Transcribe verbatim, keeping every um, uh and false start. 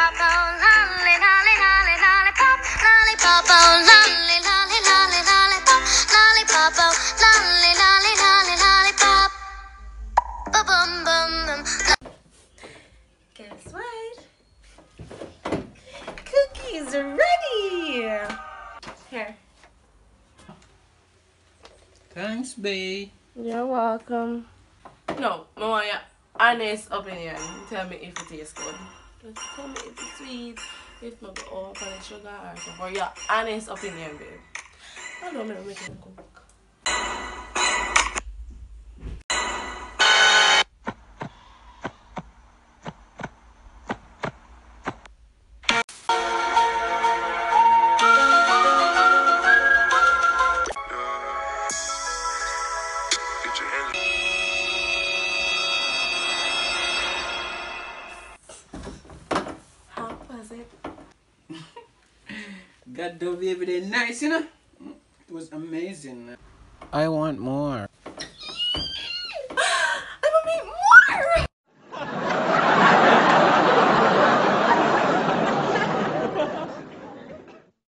lollipop, oh lolly, lolly, lolly, lollipop, lollipop, oh lolly, lolly, lolly, lollipop, lollipop, oh lolly, lolly, lolly, lollipop. Ba bum bum bum. Guess what? Cookies are ready. Here. Thanks, babe. You're welcome. No, I want your honest opinion. Tell me if it tastes good. Just tell me if it's sweet, if not go over the sugar or something. For your honest opinion, babe. I don't know, make it cook. How was it? Got the baby there nice, you know? It was amazing. I want more.